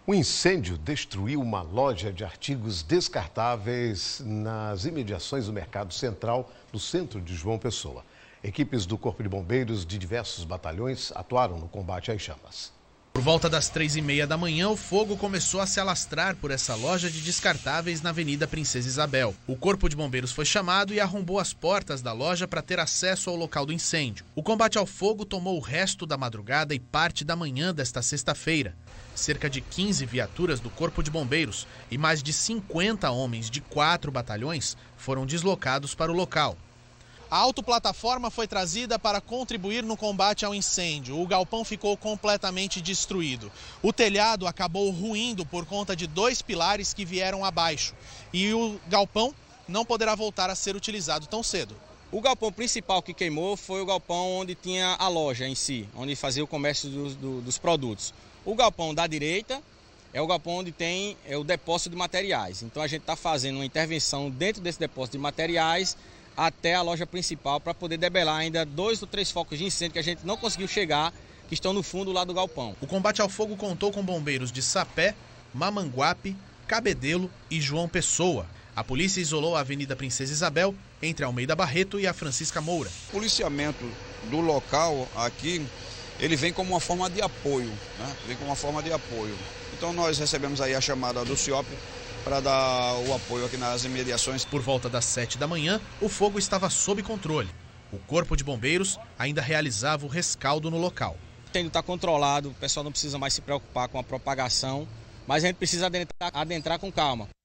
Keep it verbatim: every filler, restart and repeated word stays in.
Um incêndio destruiu uma loja de artigos descartáveis nas imediações do Mercado Central, no centro de João Pessoa. Equipes do Corpo de Bombeiros de diversos batalhões atuaram no combate às chamas. Por volta das três e meia da manhã, o fogo começou a se alastrar por essa loja de descartáveis na Avenida Princesa Isabel. O Corpo de Bombeiros foi chamado e arrombou as portas da loja para ter acesso ao local do incêndio. O combate ao fogo tomou o resto da madrugada e parte da manhã desta sexta-feira. Cerca de quinze viaturas do Corpo de Bombeiros e mais de cinquenta homens de quatro batalhões foram deslocados para o local. A autoplataforma foi trazida para contribuir no combate ao incêndio. O galpão ficou completamente destruído. O telhado acabou ruindo por conta de dois pilares que vieram abaixo. E o galpão não poderá voltar a ser utilizado tão cedo. O galpão principal que queimou foi o galpão onde tinha a loja em si, onde fazia o comércio dos, do, dos produtos. O galpão da direita é o galpão onde tem é o depósito de materiais. Então a gente está fazendo uma intervenção dentro desse depósito de materiais até a loja principal para poder debelar ainda dois ou três focos de incêndio que a gente não conseguiu chegar, que estão no fundo lá do galpão. O combate ao fogo contou com bombeiros de Sapé, Mamanguape, Cabedelo e João Pessoa. A polícia isolou a Avenida Princesa Isabel entre Almeida Barreto e a Francisca Moura. O policiamento do local aqui, ele vem como uma forma de apoio, né? Vem como uma forma de apoio. Então nós recebemos aí a chamada do C I O P para dar o apoio aqui nas imediações. Por volta das sete da manhã, o fogo estava sob controle. O Corpo de Bombeiros ainda realizava o rescaldo no local. O incêndio está controlado, o pessoal não precisa mais se preocupar com a propagação, mas a gente precisa adentrar, adentrar com calma.